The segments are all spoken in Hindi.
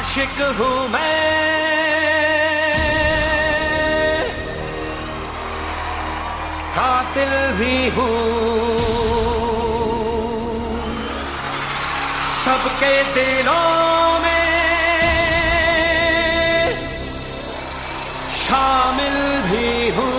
आशिक हूँ मैं, कातिल भी हूँ, सबके दिलों में शामिल भी हूँ।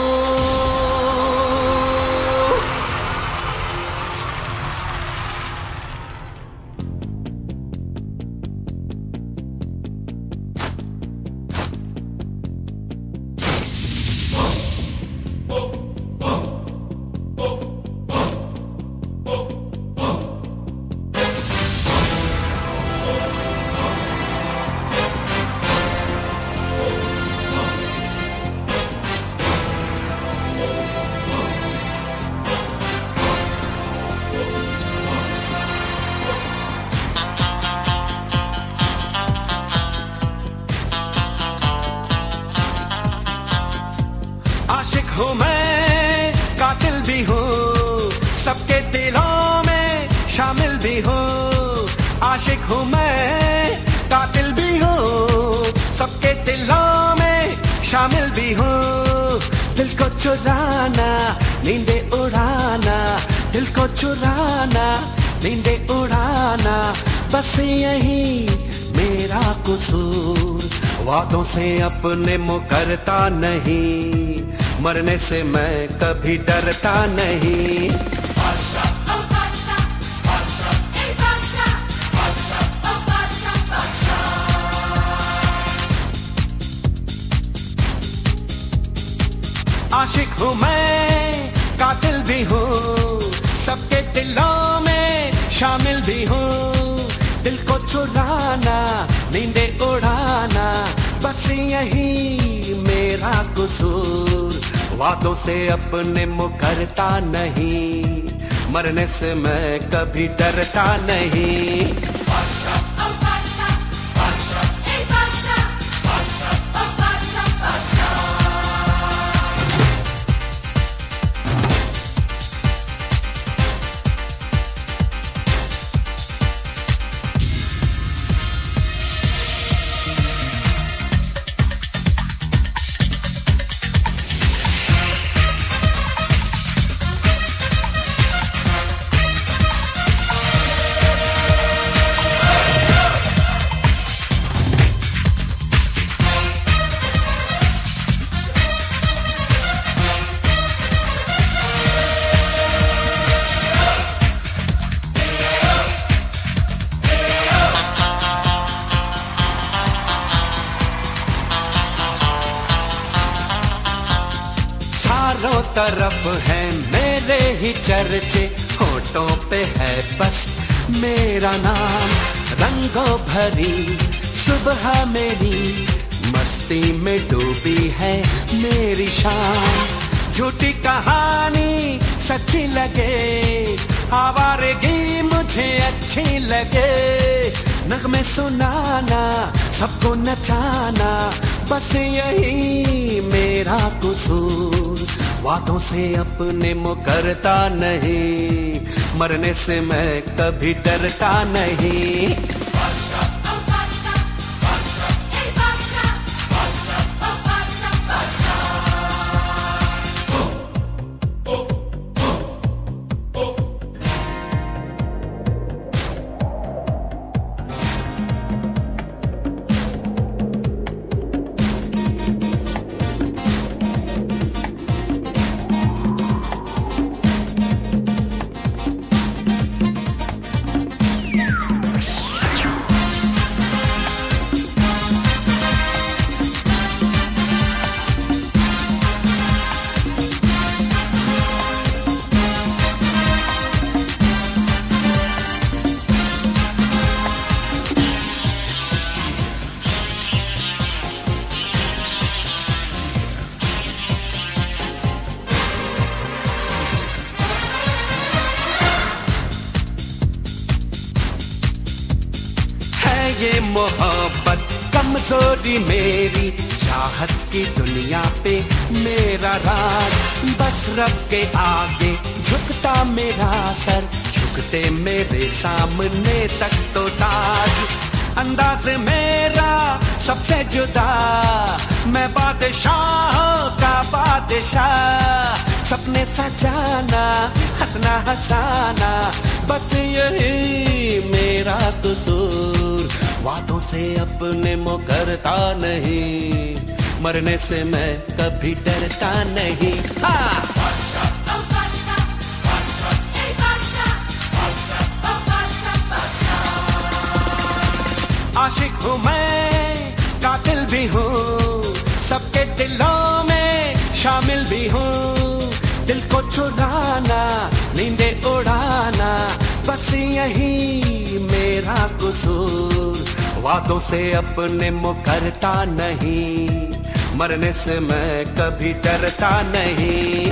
आशिक हूँ मैं, कातिल भी हूँ, सबके दिलों में शामिल भी हूँ। आशिक हूँ मैं, कातिल भी हूँ, सबके दिलों में शामिल भी हूँ। दिल को चुराना, नींदे उड़ाना, दिल को चुराना, नींदे उड़ाना, बस यही मेरा कसूर। वादों से अपने मुकरता नहीं, मरने से मैं कभी डरता नहीं। आशिक हूँ मैं, कातिल भी हूँ, सबके दिलों में शामिल भी हूँ। दिल को चुराना, नींदे उड़ाना, बस यही मेरा कसूर। वादों से अपने मुकरता नहीं, मरने से मैं कभी डरता नहीं। चारों तरफ है मेरे ही चर्चे, होठों पे है बस मेरा नाम। रंगों भरी सुबह मेरी, मस्ती में डूबी है मेरी शाम। झूठी कहानी सच्ची लगे, आवारगी मुझे अच्छी लगे। नगमे सुनाना, सबको नचाना, बस यही मेरा कसूर। वादों से अपने मुकरता नहीं, मरने से मैं कभी डरता नहीं। ये मोहब्बत कमजोरी मेरी, चाहत की दुनिया पे मेरा राज। बस रब के आगे झुकता मेरा सर, झुकते मेरे सामने तक तो ताज। अंदाज मेरा सबसे जुदा, मैं बादशाह का बादशाह। सपने सजाना, हंसना हंसाना, बस यही मेरा कसूर। वादों से अपने मुकरता नहीं, मरने से मैं कभी डरता नहीं। आशिक हूँ मैं, कातिल भी हूँ, सबके दिलों में शामिल भी हूँ। दिल को चुराना, नींदे उड़ाना, बस यही मेरा कसूर। वादों से अपने मुकरता नहीं, मरने से मैं कभी डरता नहीं।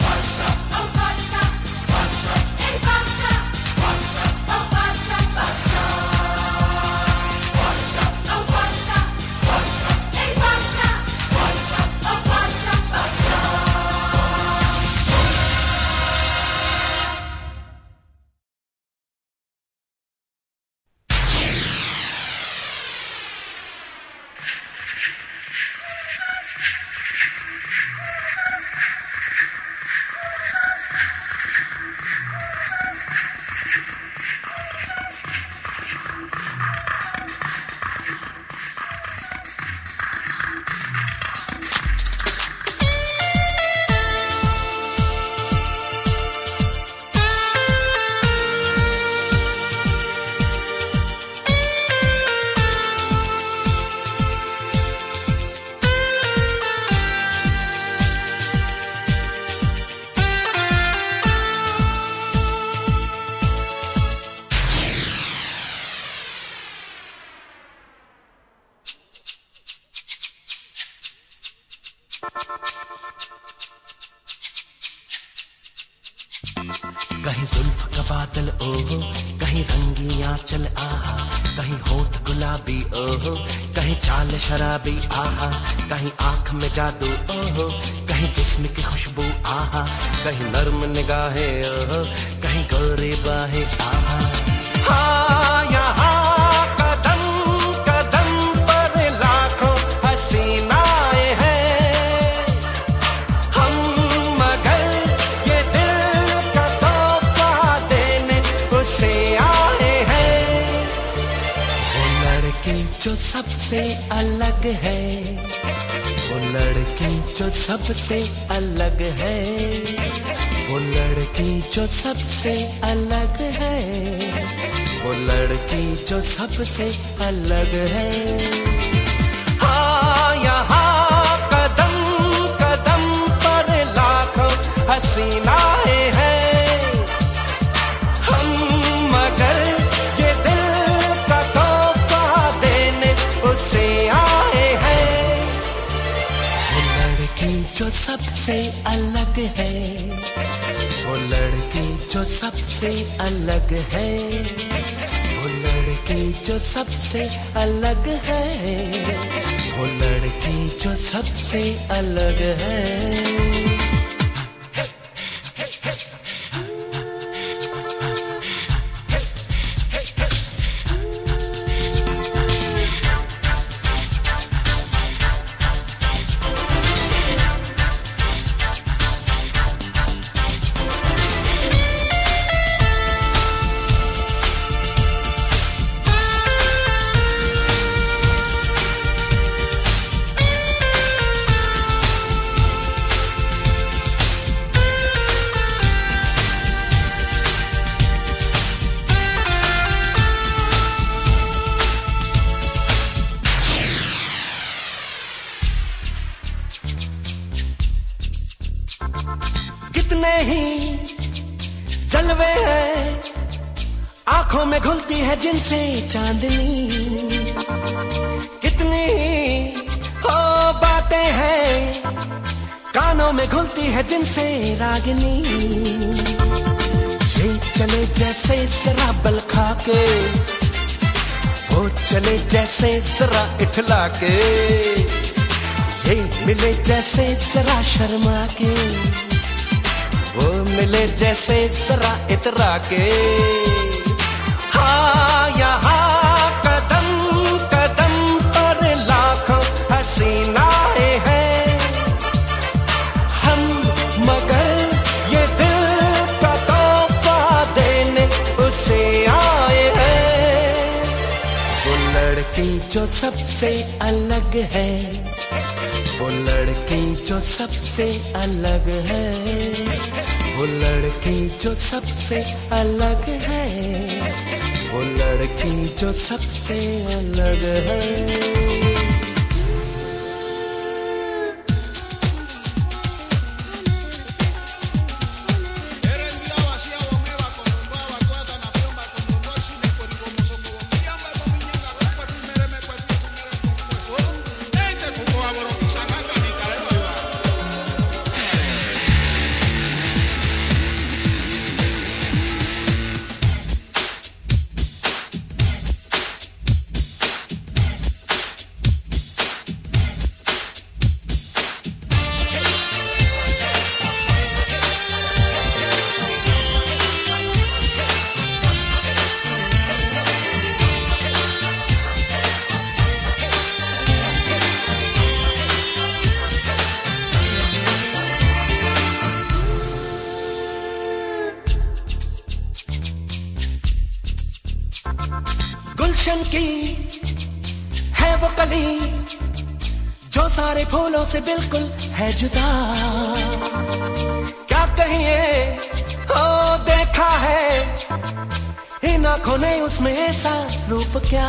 कहीं जुल्फ का बादल ओहो, कहीं रंगी आंचल आहा, कहीं होठ गुलाबी ओहो, कहीं चाल शराबी आहा, कहीं आंख में जादू ओहो, कहीं जिस्म की खुशबू आहा, कहीं नर्म निगाहें ओहो, कहीं गोरी बाहें आहा। हाँ यहाँ कदम कदम पर लाखों हसीनाएं हैं हम, मगर ये दिल का तोहफा देने उसे आए हैं। वो लड़की जो सबसे अलग है, वो लड़की जो सबसे अलग है, वो लड़की जो सबसे अलग है, वो लड़की जो सबसे अलग है। हाँ यहाँ कदम कदम पर लाखों हसीनाएं हैं हम, मगर ये दिल का तोहफा देने उसे आए हैं। वो लड़की जो सबसे अलग है, वो लड़की जो सबसे अलग है, वो लड़की जो सबसे अलग है, वो लड़की जो सबसे अलग है। कितने ही जलवे हैं आंखों में घुलती है जिनसे चांदनी, कितनी हो बातें हैं कानों में घुलती है जिनसे रागिनी। ये चले जैसे शराबल खा के, वो चले जैसे जरा इठला के, ये मिले जैसे जरा शर्मा के, वो मिले जैसे जरा इतरा के। हाँ यहाँ कदम सबसे अलग है, वो लड़की जो सबसे अलग है, वो लड़की जो सबसे अलग है, वो लड़की जो सबसे अलग है। गुलशन की है वो कली जो सारे फूलों से बिल्कुल है जुदा। क्या कहिए ओ देखा है इन आंखों ने उसमें ऐसा रूप, क्या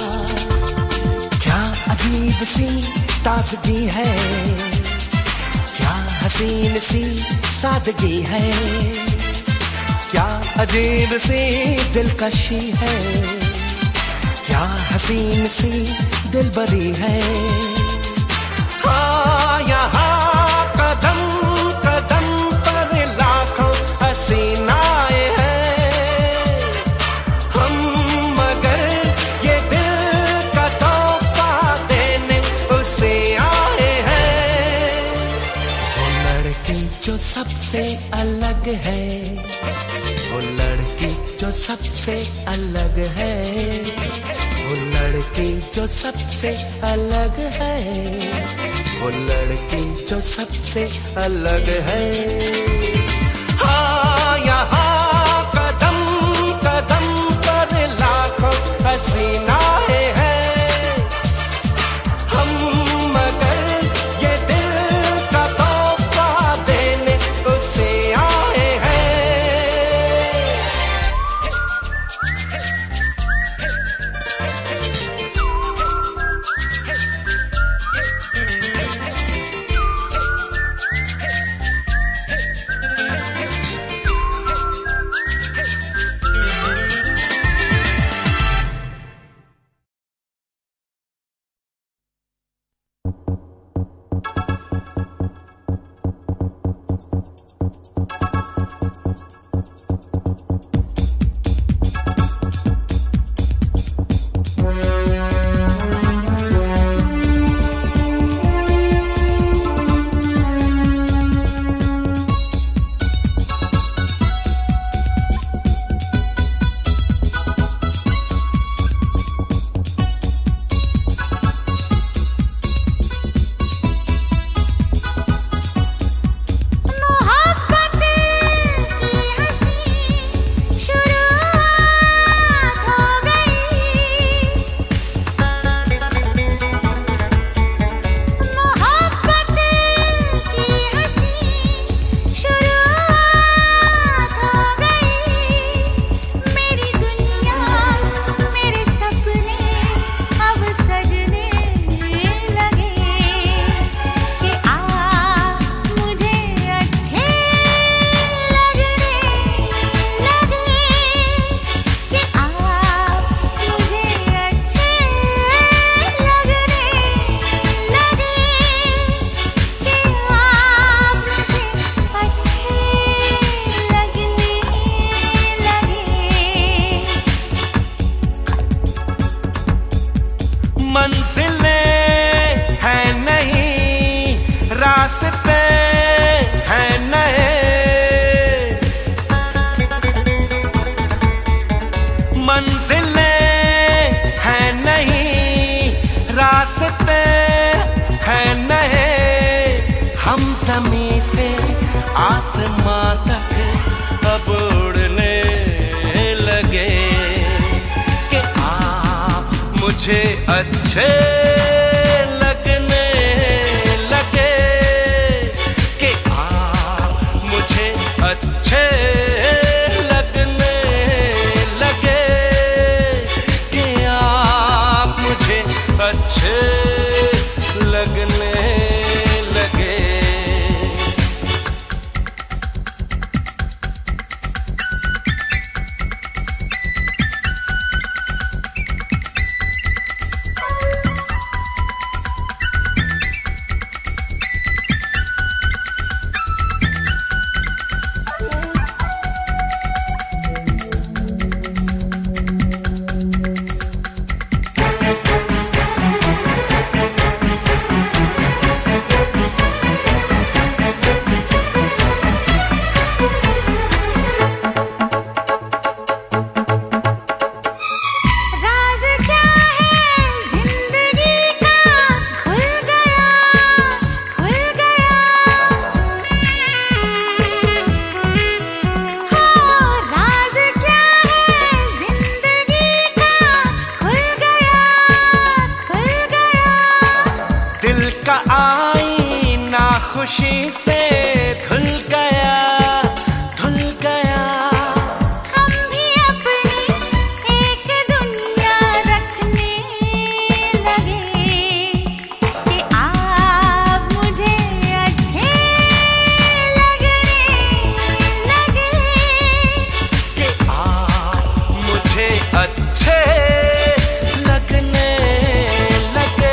क्या अजीब सी ताजगी है, क्या हसीन सी सादगी है, क्या अजीब सी दिलकशी है, क्या हसीन सी दिलबरी है। हाँ यहाँ कदम कदम पर लाखों हसीनाएं हैं हम, मगर ये दिल का तोहफा देने उसे आए हैं। वो लड़की जो सबसे अलग है, वो लड़की जो सबसे अलग है, वो लड़की जो सबसे अलग है, वो लड़की जो सबसे अलग है। हाँ यहाँ कदम कदम पर लाखों हसीनाएं हैं हम, मगर ये दिल का तोहफा देने उसे आए हैं। मंजिलें हैं नहीं, रास्ते हैं नए, मंजिलें हैं नहीं, रास्ते हैं नए, हम ज़मीं से आसमां तक अब उड़ने लगे कि आप मुझे मुझे अच्छे लगने लगे कि आप मुझे अच्छे लगने लगे कि आप मुझे अच्छे लगने लगे। दिल का आईना खुशी से धुल गया, धुल गया। हम भी अपनी एक दुनिया रखने लगे कि आप मुझे अच्छे लगने लगे कि आप मुझे अच्छे लगने लगे।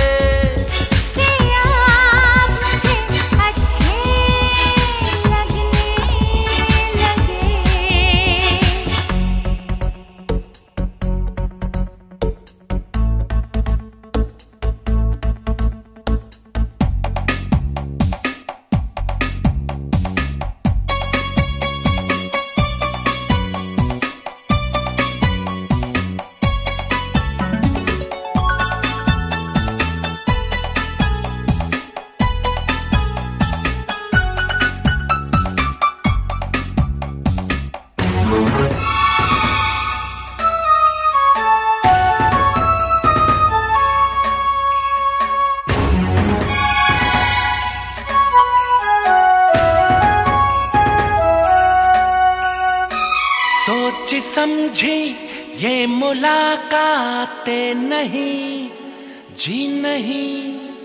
सोची समझी ये मुलाकातें नहीं, जी नहीं।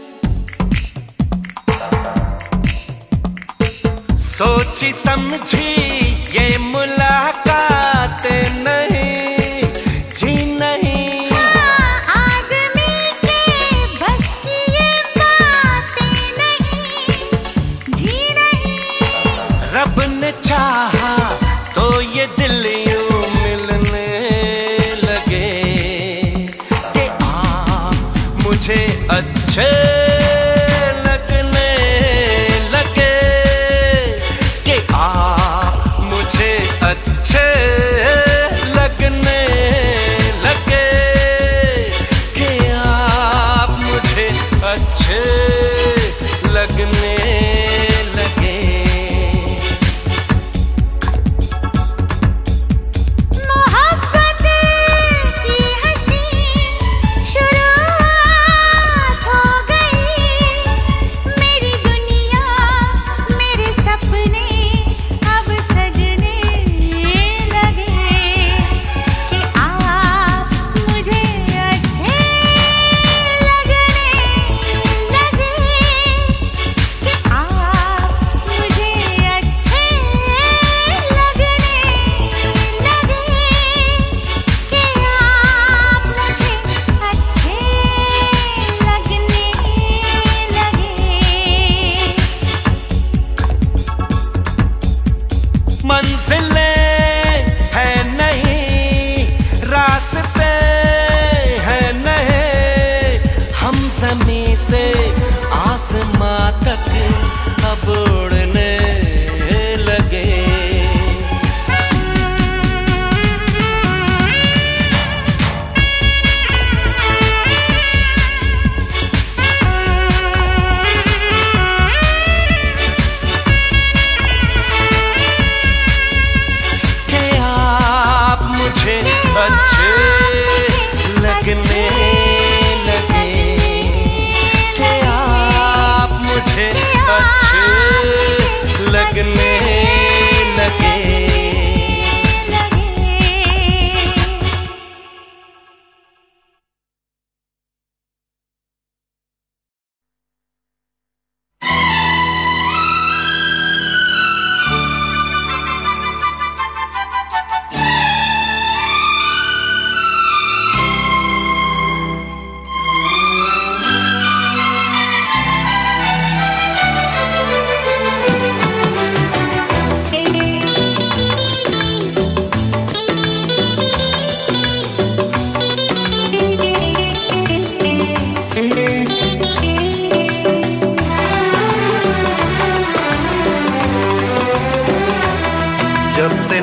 सोची समझी ये मुलाकातें नहीं, जी नहीं। आदमी के बस की ये बातें नहीं, जी नहीं। रब ने चाहा तो ये दिल यूं मिलने लगे कि आप मुझे अच्छे लगने लगे कि आप मुझे अच्छे लगने लगे कि आप मुझे अच्छे लगने लगे। मोहब्बत की हसीन शुरुआत हो गई।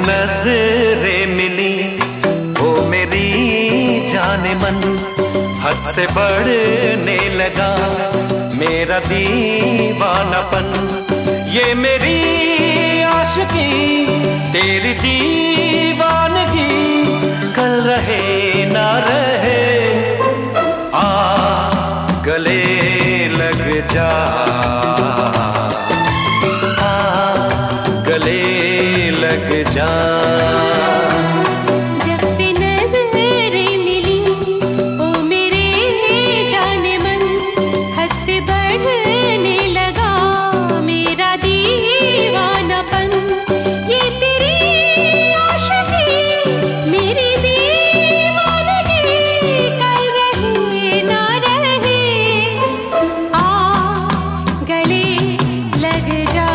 नजरें मिली ओ मेरी जाने मन, हद से बढ़ने लगा मेरा दीवानापन। ये मेरी आशिकी तेरी दीवानगी, कल रहे ना रहे, आ गले लग जा, आ गले लग जा। जब से नजरें मिली ओ मेरे जाने मन, हद से बढ़ने लगा मेरा दीवानापन। ये तेरी आशिकी मेरी दीवानगी, कल रहे ना रहे, आ गले लग जा,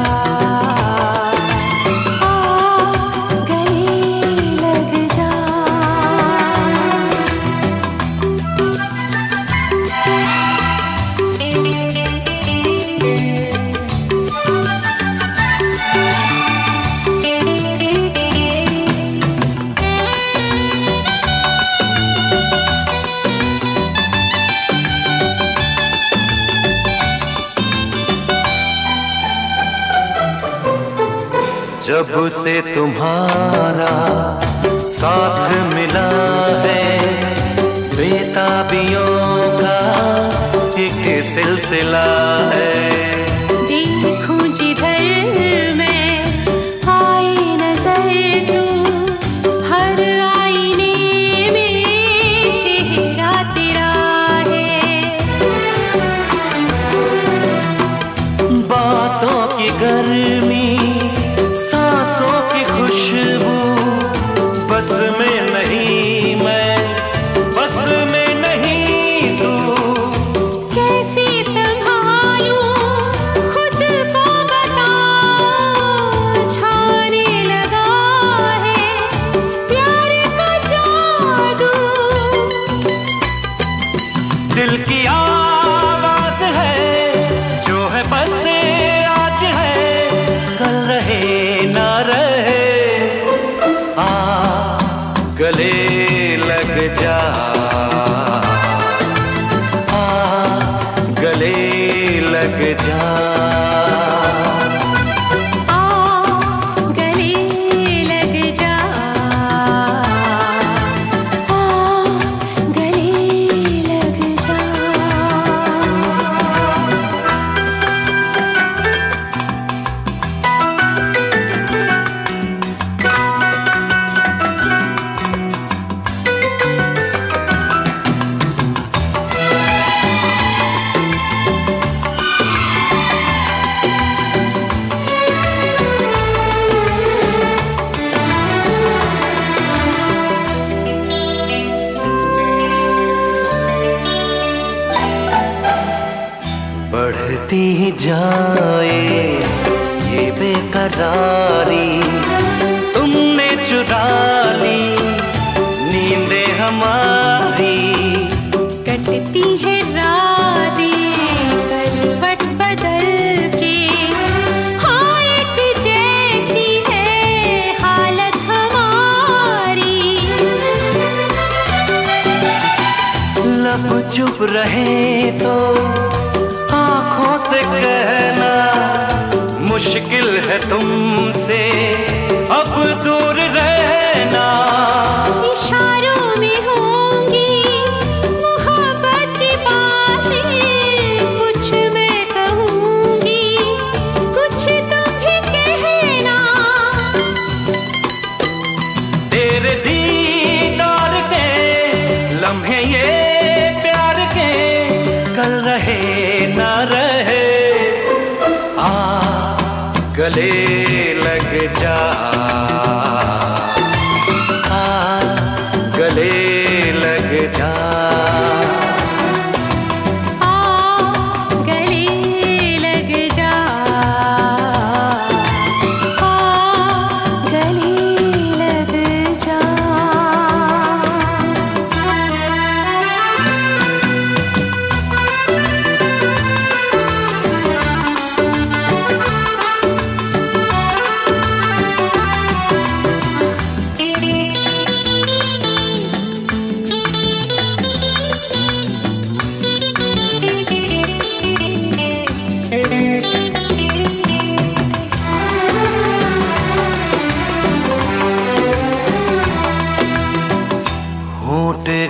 आ गले लग जा। जब से तुम्हारा साथ मिला है, बेताबियों का एक सिलसिला है। देखूं जिधर मैं आए नजर तू, हर आईने में चेहरा तेरा है। बातों की गर्मी, सांसों की खुशबू, बस में नहीं मैं, बस में नहीं तू। कैसे संभालूं खुद को बताऊं, छाने लगा है प्यार का जादू। दिल की आवाज है जो है बस आज है, कल रहे ना रहे, आ गले लग जा, आ गले लग जा। आ गले लग जा, आ गले लग जा। बढ़ती जाए ये बेकरारी, तुमने चुरा ली नींदें हमारी। कटती है रातें करवट बदल के, हाँ एक जैसी है हालत हमारी। लब चुप रहे तो आंखों से कहना, मुश्किल है तुमसे अब दूर रहना। इशारों में होंगी मोहब्बत की बातें, कुछ मैं कहूँगी कुछ तुम भी कहना। तेरे दीदार के लम्हे ये प्यार के, कल रहे ना रहे, आ गले लग जा, आ गले लग जा। आ गले लग जा, आ गले लग जा।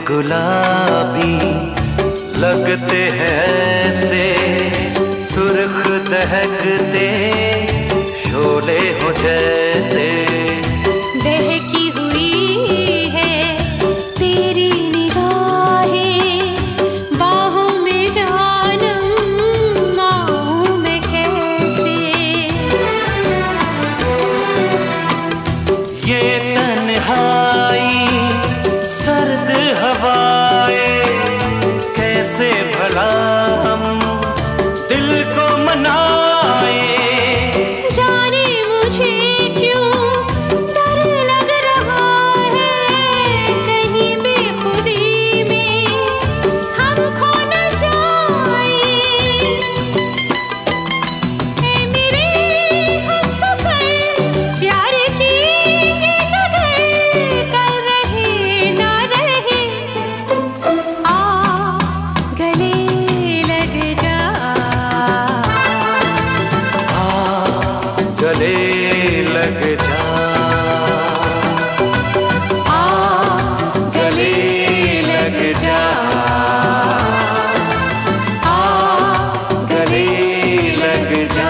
गुलाबी लगते हैं ऐसे, सुर्ख दहकते शोले हो जैसे। बहकी हुई है तेरी निगाहें, बाहों में जानम आऊं मैं कैसे। ये तन्हाई सर्द हवाएं, कैसे भला हम दिल को मनाए। जाने मुझे क्यों डर लग रहा है, कहीं बेखुदी में हम खो न जाए। ऐ मेरे हमसफर, प्यार की ये डगर, कल रहे ना रहे। आ गले लग जा, गले लग जा, गले लग जा, गले लग जा।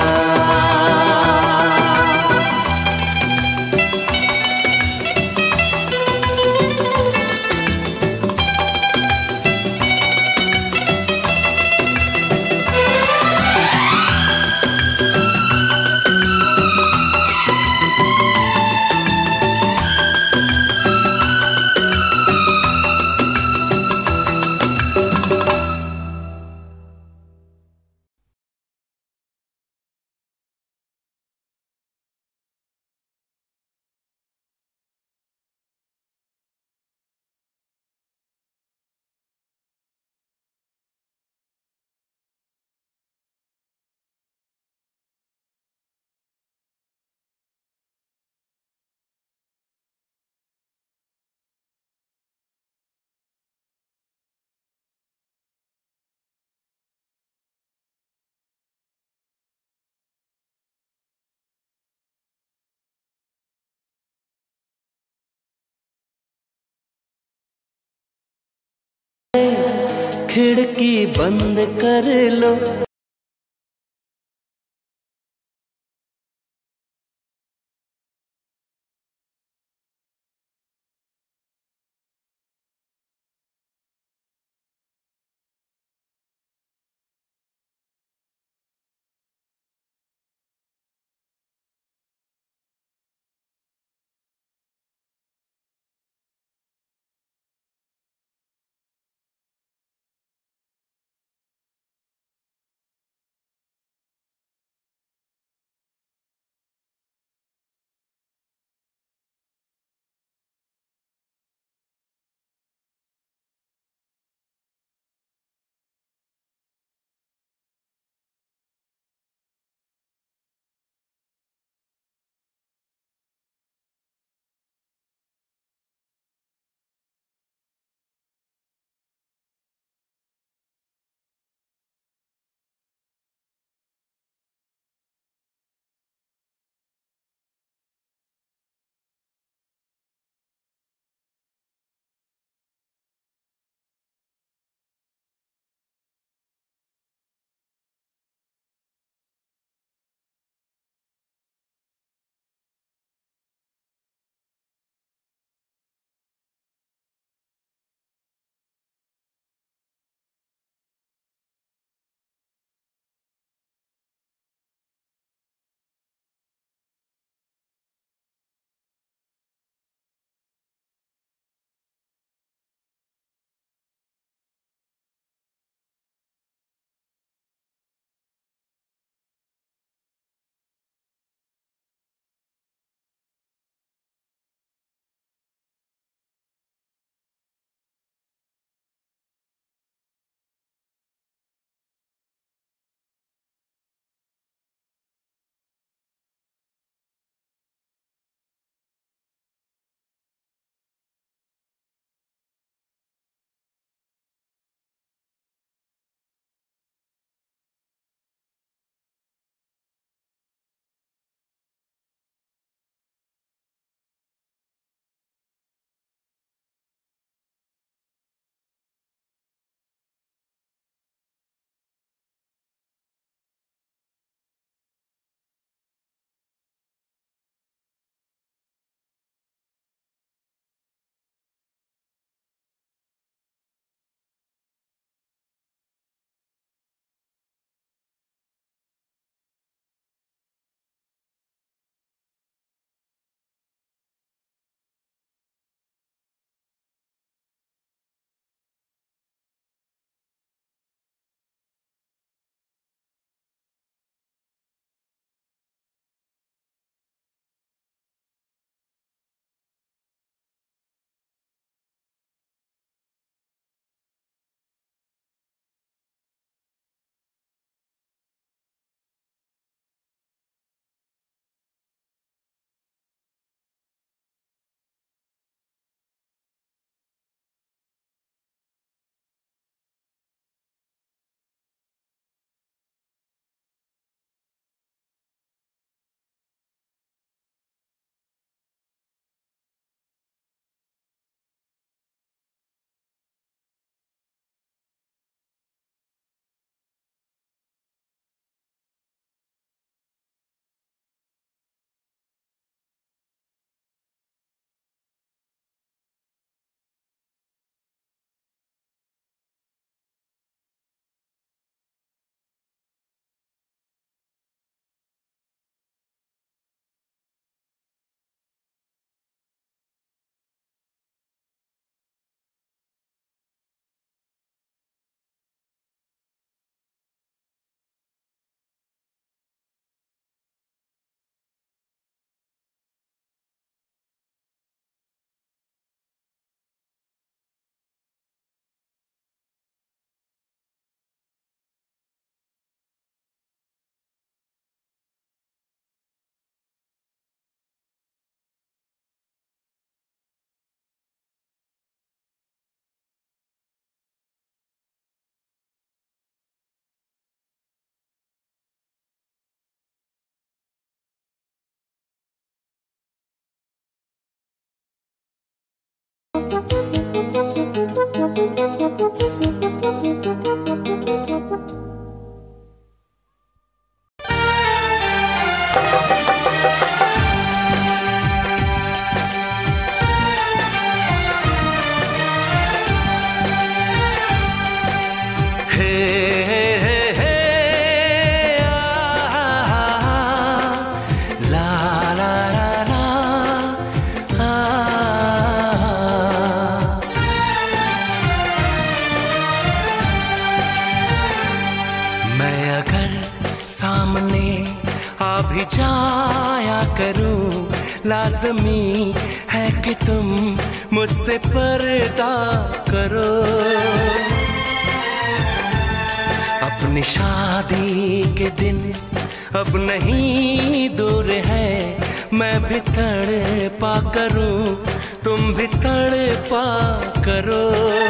खिड़की बंद कर लो। जाया करूं, लाज़मी है कि तुम मुझसे पर्दा करो। अपनी शादी के दिन अब नहीं दूर है, मैं भी तड़पा करूं, तुम भी तड़पा करो।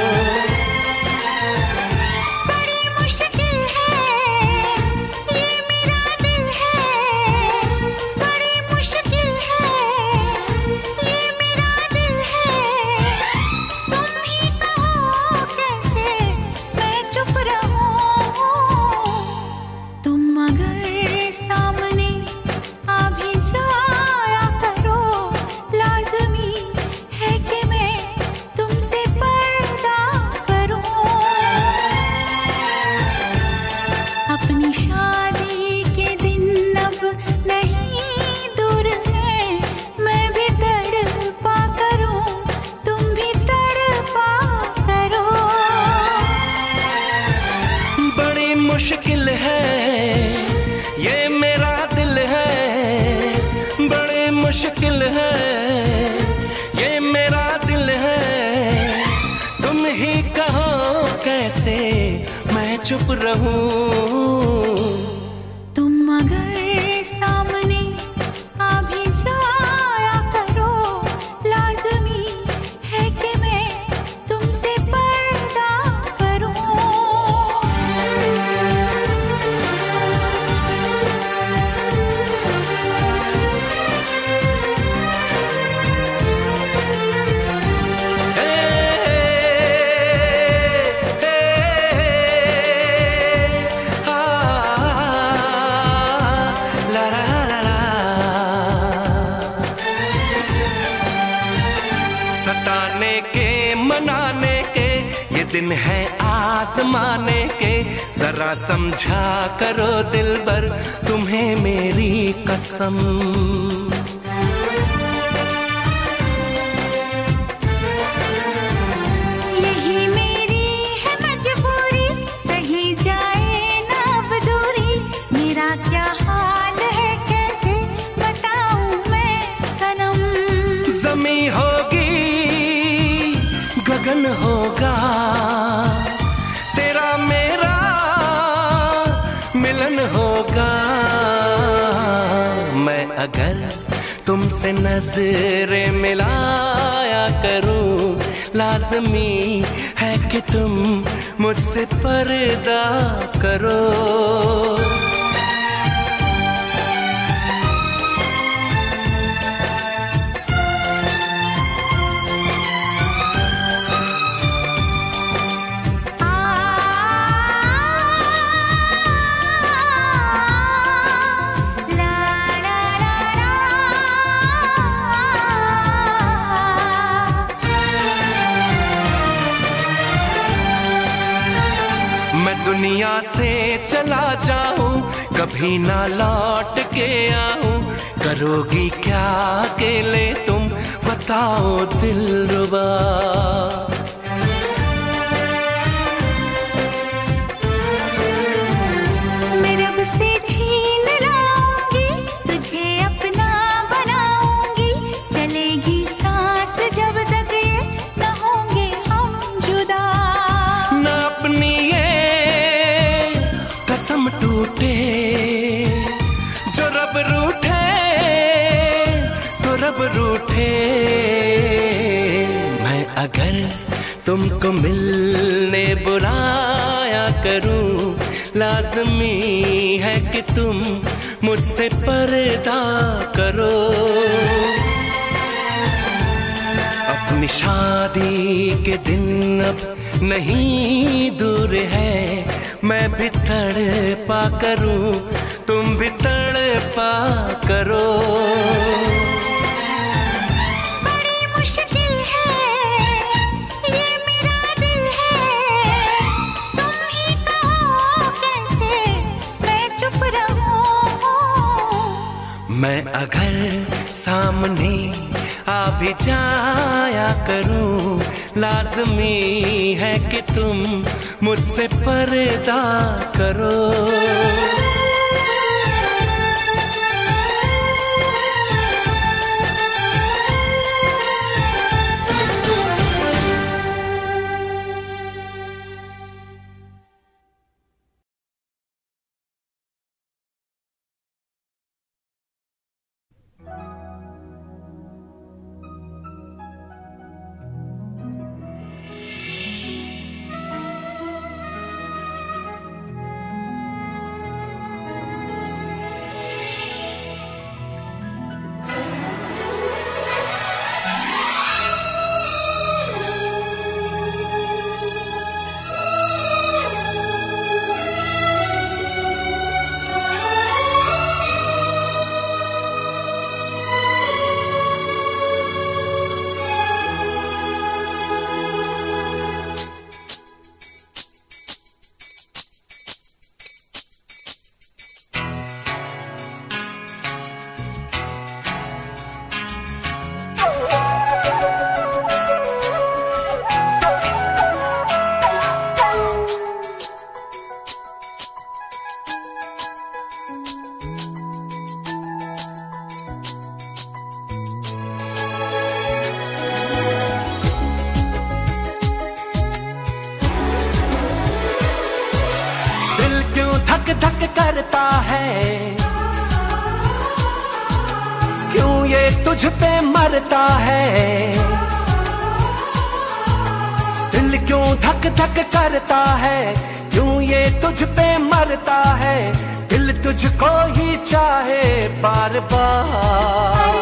मुश्किल है ये मेरा दिल है, बड़ी मुश्किल है ये मेरा दिल है। तुम ही कहो कैसे मैं चुप रहूं। तुम अगर सामने आ भी जाया करो, लाज़मी है कि मैं तुमसे पर्दा करूं। सताने के मनाने के ये दिन है आजमाने के, जरा समझा करो दिलबर तुम्हें मेरी कसम। यही मेरी है मजबूरी, सही जाए ना अब दूरी। मेरा क्या हाल है कैसे बताऊं मैं सनम। ज़मी होगी गगन होगा, तेरा मेरा मिलन होगा। मैं अगर तुमसे नजरें मिलाया करूं, लाज़मी है कि तुम मुझसे पर्दा करो। मैं दुनिया से चला जाऊं, कभी ना लौट के आऊं। करोगी क्या अकेले तुम बताओ दिलरुबा। मैं रब से छीन लाऊंगी, तुझे अपना बनाऊंगी। चलेगी सांस जब तक ये न होंगे हम जुदा। न अपनी कसम टूटे, जो रब रूठे तो रब रूठे। मैं अगर तुमको मिलने बुलाया करूं, लाज़मी है कि तुम मुझसे पर्दा करो। अपनी अपनी शादी के दिन अब नहीं दूर है, मैं भी तड़पा करूं, तुम भी तड़पा करो। बड़ी मुश्किल है ये मेरा दिल है, तुम ही कहो कैसे मैं चुप रहूं। मैं अगर सामने आ भी जाया करूं, लाज़मी है कि तुम मुझसे पर्दा करो। धक धक करता है, क्यों ये तुझ पे मरता है। दिल क्यों धक धक करता है, क्यों ये तुझ पे मरता है। दिल तुझको ही चाहे बार बार,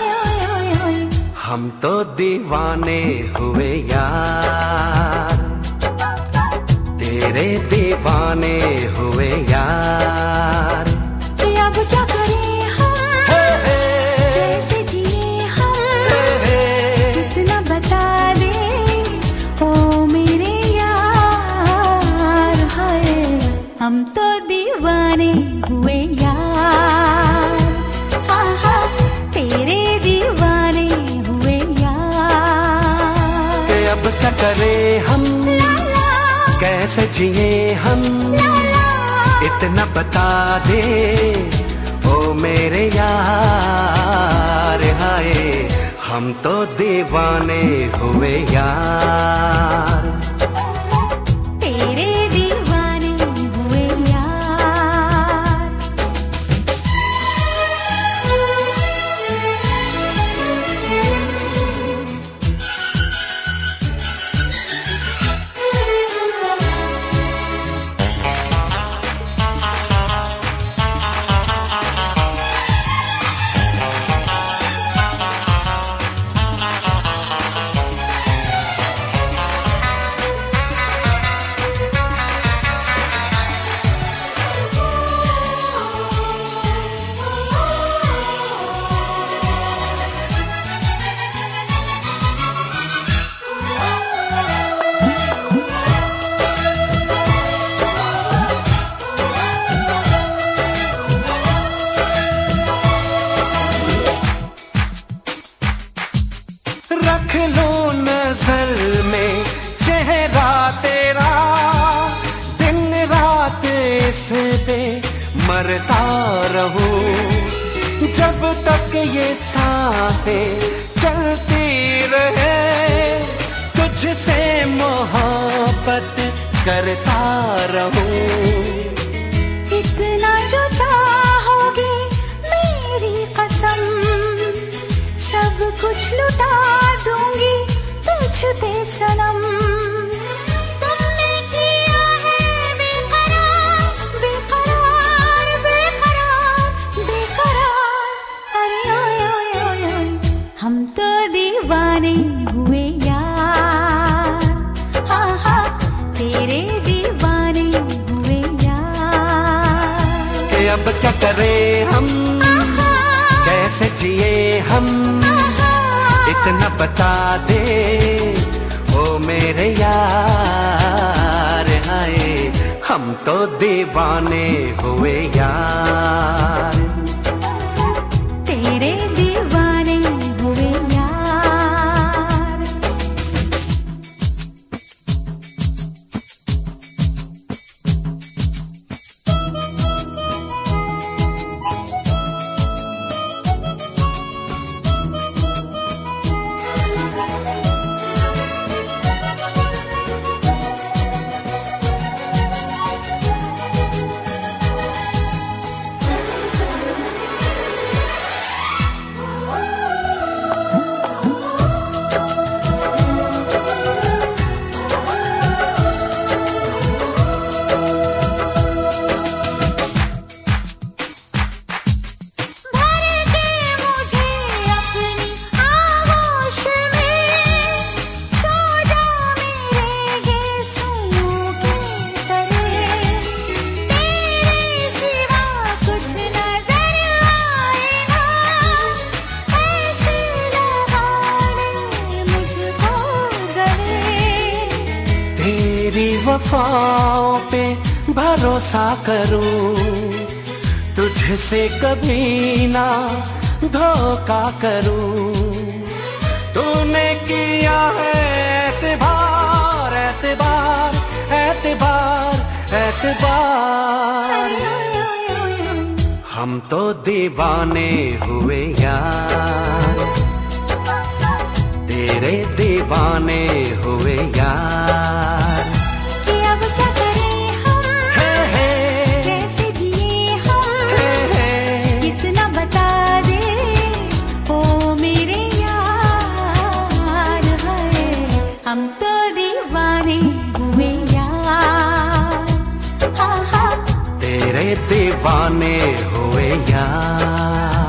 हम तो दीवाने हुए यार, तेरे दीवाने हुए यार। अब क्या करें हम, कैसे जिए हम, इतना बता दे ओ मेरे यार। हाय हम तो दीवाने हुए यार, हाँ हाँ तेरे दीवाने हुए यार। कि अब क्या करें हम, कैसे जिए हम, इतना बता दे ओ मेरे यार। हाय हम तो दीवाने हुए यार, तेरे दीवाने हुए यार। रख लो नजर में चेहरा तेरा, दिन रात इस पे मरता रहूं। जब तक ये सांसें चलती रहे, तुझसे मोहब्बत करता रहूं। इतना जो चाहोगे मेरी कसम, सब कुछ लुटा दूंगी तुझ पे सनम। तुमने किया है बेकरार बेकरार बेकरार बेकरार। अरे ओए ओए ओए, हम तो दीवाने हुए बता दे ओ मेरे यार, हाय हम तो दीवाने हुए यार, तेरे दीवाने हुए यार। वफाओं पे भरोसा करूं, तुझसे कभी ना धोखा करूं। तूने किया है एतबार एतबार एतबार एतबार, हम तो दीवाने हुए यार, तेरे दीवाने हुए यार। हम तो दीवाने हुए यार, हाँ हाँ तेरे दीवाने हुए यार।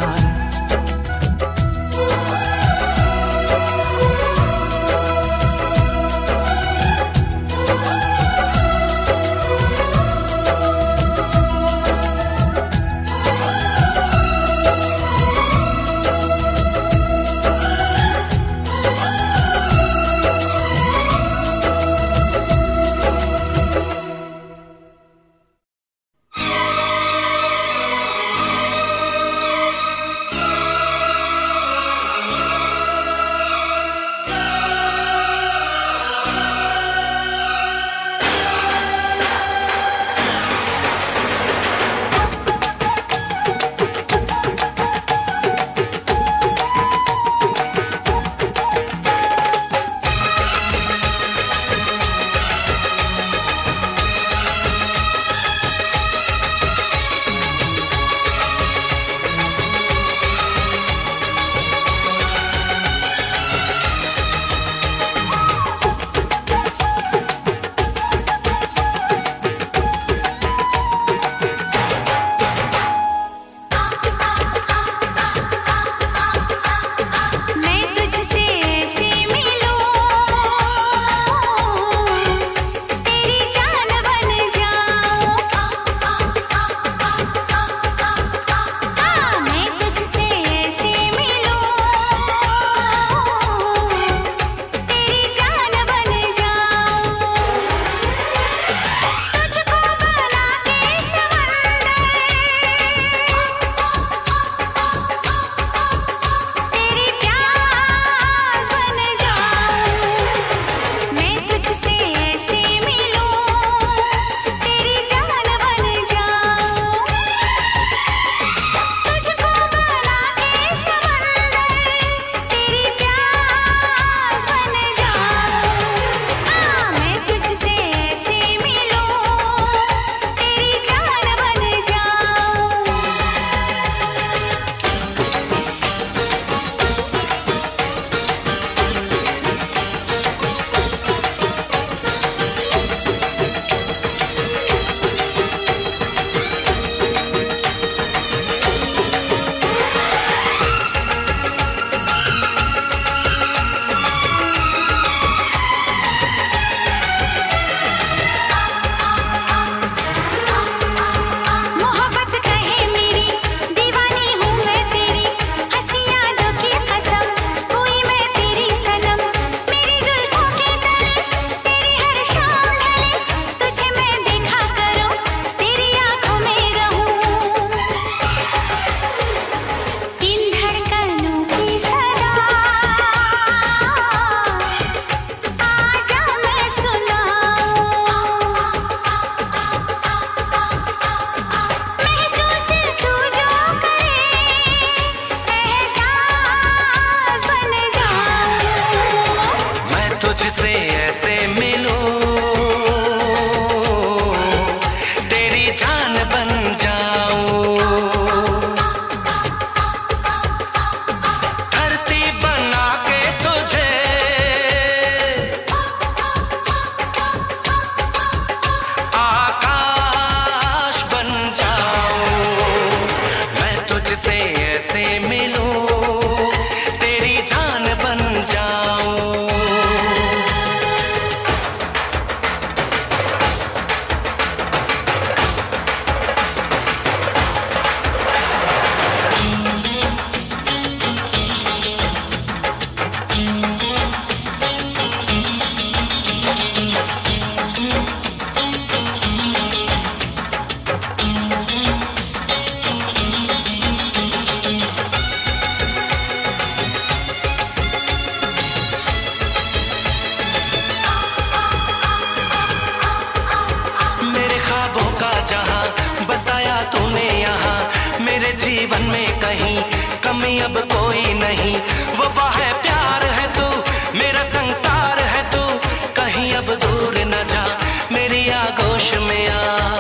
जीवन में कहीं कमी अब कोई नहीं। वफा है, प्यार है तू, मेरा संसार है तू, कहीं अब दूर न जा, मेरी आगोश में आ।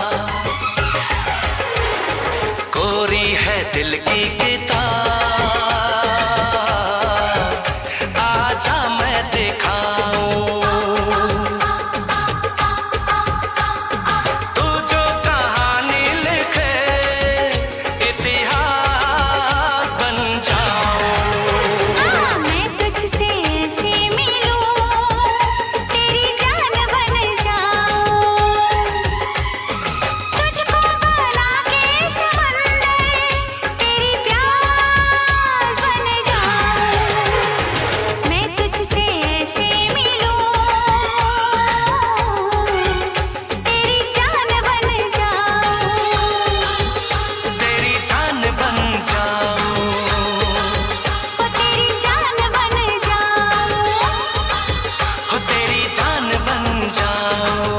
कोरी है दिल की किताब, आजा मैं दिखाऊं। तू जो कहानी लिखे, इतिहास बन जाऊं। मैं तुझसे ऐसे मिलूं, तेरी जान बन जाऊं। तुझको बना के समंदर, तेरी प्यास बन जाऊं। मैं तुझसे ऐसे मिलूं, तेरी जान बन जाऊं। तेरी जान बन जाऊं। ओ तेरी जान बन जाऊं। हो तेरी जान बन जाऊं।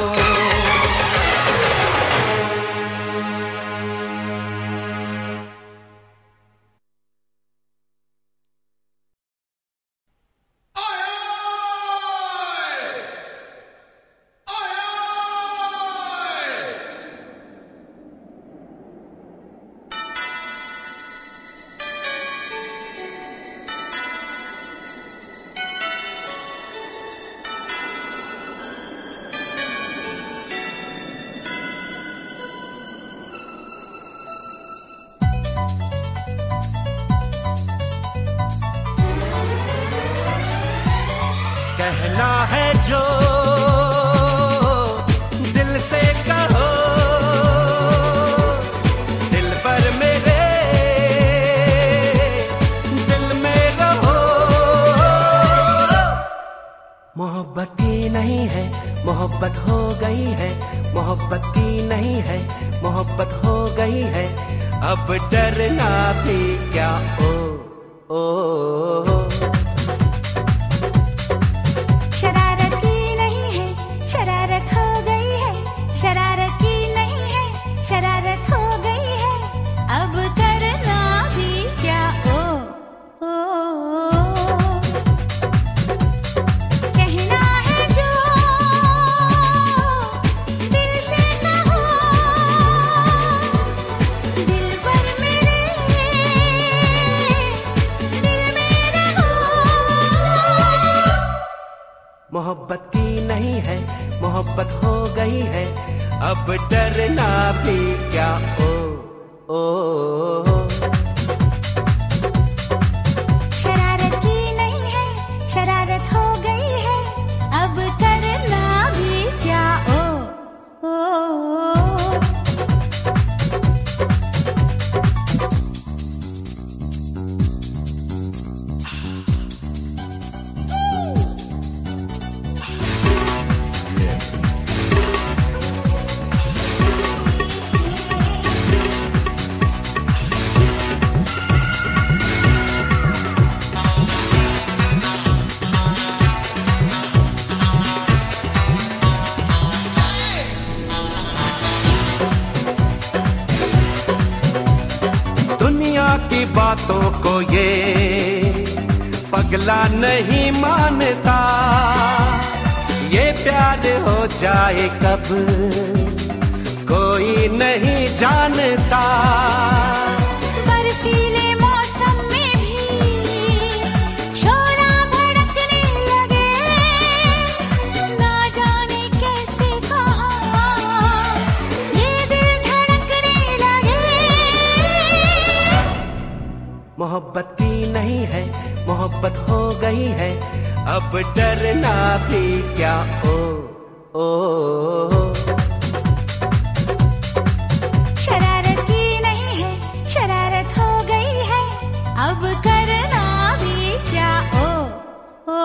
कहना है जो दिल से कहो, दिल पर मेरे दिल में रहो। मोहब्बत की नहीं है, मोहब्बत हो गई है, मोहब्बत की नहीं है, मोहब्बत हो गई है। अब डरना भी क्या, ओ ओ, ओ। शरारत की नहीं है, शरारत हो गई है, शरारत की नहीं है, शरारत हो गई है। अब करना भी क्या, ओ ओ, कहना है जो दिल से कहो, दिल पर मेरे दिल में रहो। मोहब्बत की नहीं है, मोहब्बत हो गई है। अब डरना भी क्या, ओ ओ, ओ। शरारत की नहीं है, शरारत हो गई है। अब करना भी क्या, ओ ओ, ओ। दुनिया की बातों को ये पगला नहीं मानता, ये प्यार हो जाए कब कोई नहीं जानता। बर्फीले मौसम में भी शोला भड़कने लगे, ना जाने कैसे कहाँ ये दिल धड़कने लगे। मोहब्बत की नहीं है, मोहब्बत हो गई है। अब डरना भी क्या, ओ ओ, ओ। शरारत की नहीं है, शरारत हो गई है। अब करना भी क्या, ओ ओ, ओ।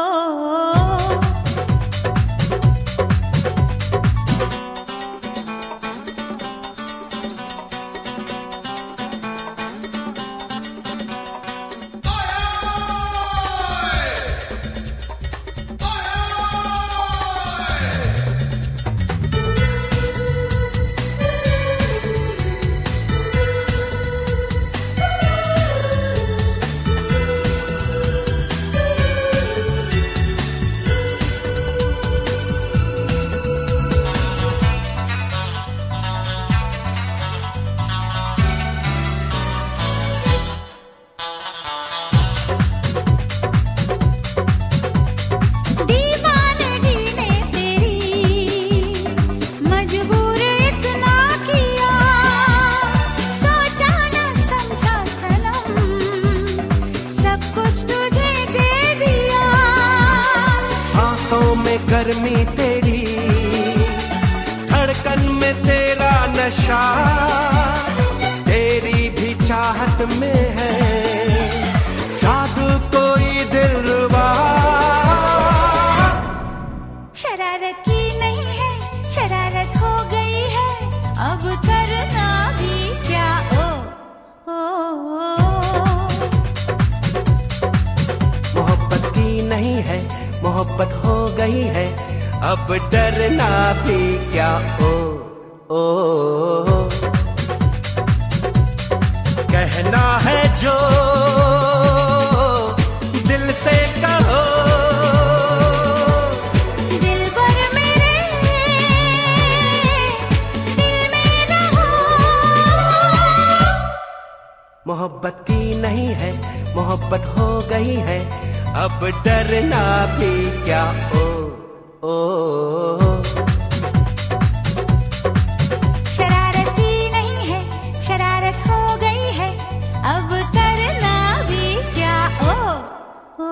गर्मी तेरी, धड़कन में तेरा नशा, तेरी भी चाहत में है जादू कोई दिलरुबा। शरारत की नहीं है, शरारत हो गई है, अब करना भी क्या। ओ, मोहब्बत की नहीं है, मोहब्बत हो गई है, अब डरना भी क्या। ओ, कहना है जो दिल से कहो, दिल भर मेरे दिल में रहो। मोहब्बत की नहीं है, मोहब्बत हो गई है, अब डरना भी क्या। ओ, शरारत की नहीं है, शरारत हो गई है, अब करना भी क्या। ओ,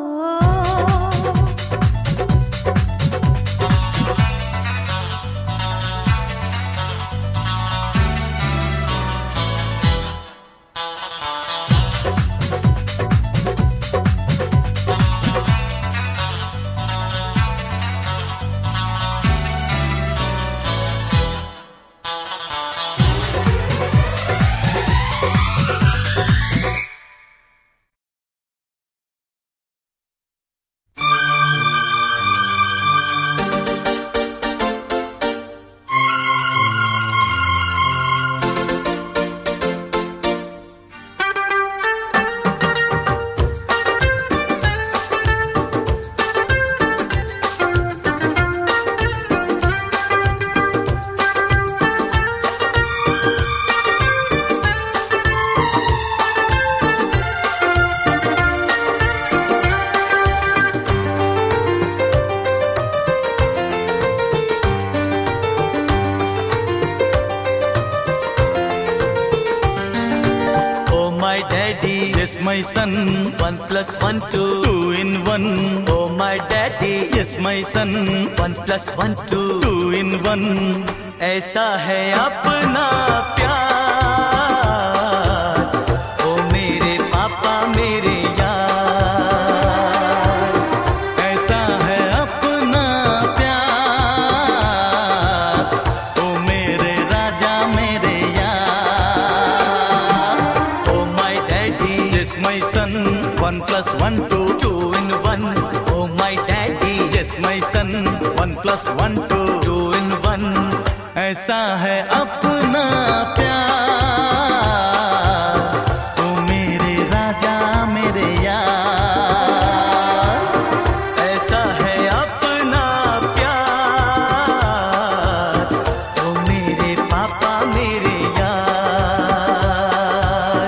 Yes, my son, 1 plus 1, 2, 2 in 1. Oh, my daddy, yes, my son, 1 plus 1, 2, 2 in 1. ऐसा है अपना प्यार, ओ मेरे पापा मेरे यार। ऐसा है अपना प्यार, ओ मेरे राजा मेरे यार। Oh my daddy, yes my son, 1 plus 1, 2, 2 in 1. Oh my daddy, yes my son, 1 plus 1, 2, 2 in 1. ऐसा है अपना प्यार, ओ मेरे राजा मेरे यार। ऐसा है अपना प्यार, ओ मेरे पापा मेरे यार।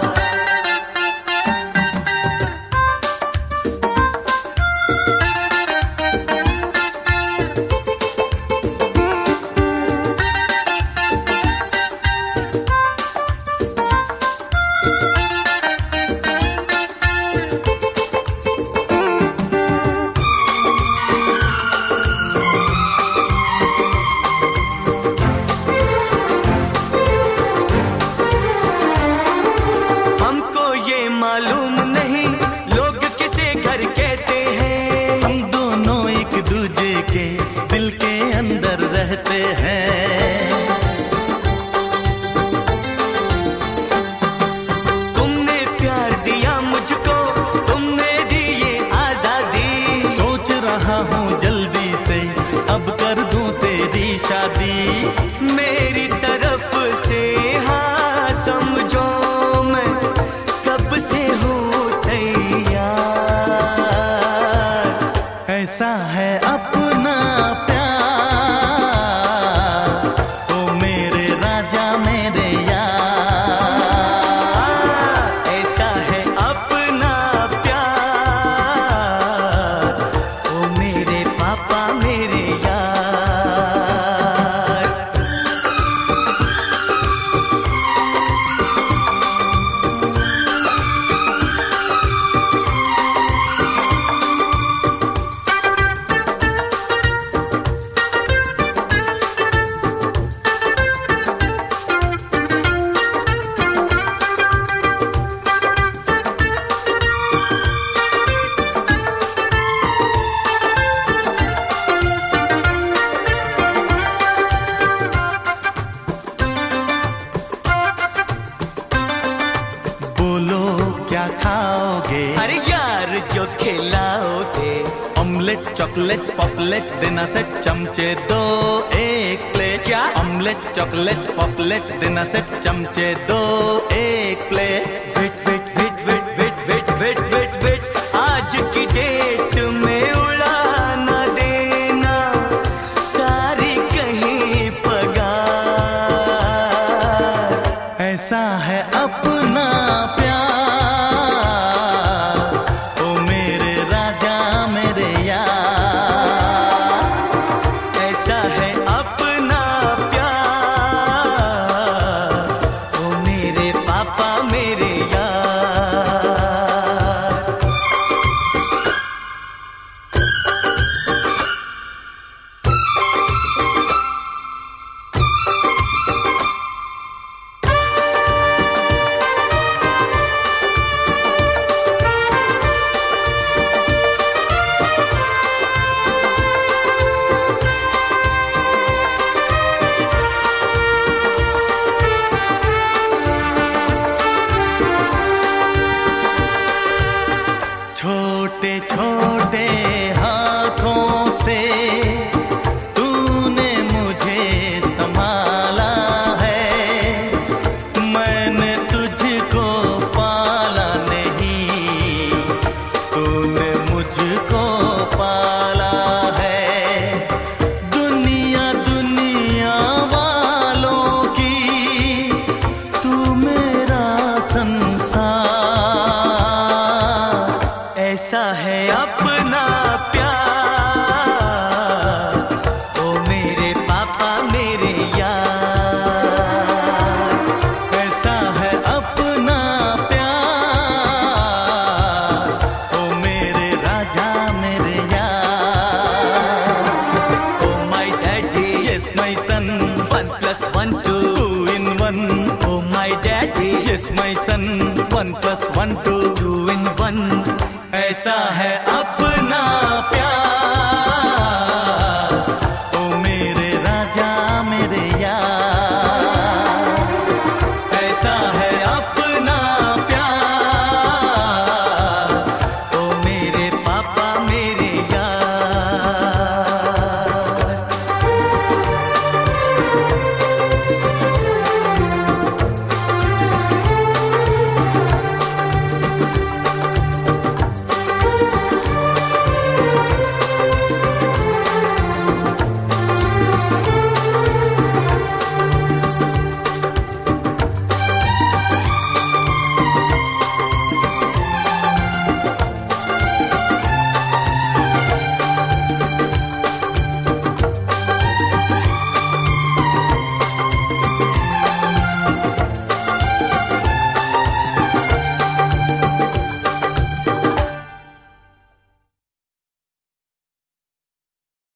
हमको ये मालूम नहीं लोग किसे घर कहते हैं, हम दोनों एक दूजे के दिल के अंदर रहते हैं। तुमने प्यार दिया मुझको, तुमने दी ये आजादी, सोच रहा हूँ जल्दी से अब कर दूं तेरी शादी। मेरी तरफ से हाँ समझो, मैं कब से हूँ क्या खाओगे? अरे यार जो खिलाओगे। ऑमलेट, चॉकलेट, पॉपलेट, डिनर सेट, चमचे दो एक प्लेट। क्या? ऑमलेट, चॉकलेट, पॉपलेट, डिनर सेट, चमचे दो एक plate. Wait wait wait wait wait wait wait wait wait, आज की डेट में उड़ा ना देना सारी कहीं पगार। ऐसा है अपना प्यार, ओ मेरे राजा मेरे यार। ऐसा है अपना प्यार, ओ मेरे पापा मेरे यार। छोटे छोटे हाथों से तूने मुझे संभाला है। मैंने तुझको पाला नहीं, तूने मुझको पाला है। दुनिया दुनिया वालों की तू मेरा संसार। ऐसा है अपना प्यार, ओ मेरे पापा मेरे यार। ऐसा है अपना प्यार, ओ मेरे राजा मेरे यार। Oh my daddy yes my son, 1 + 1 2 in 1। Oh my daddy yes my son, 1 + 1 2 in 1। ऐसा है अपना प्यार।